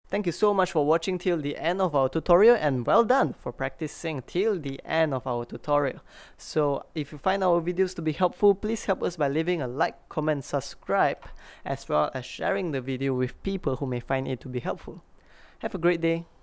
Thank you so much for watching till the end of our tutorial, and well done for practicing till the end of our tutorial. So if you find our videos to be helpful, please help us by leaving a like, comment, subscribe, as well as sharing the video with people who may find it to be helpful. Have a great day.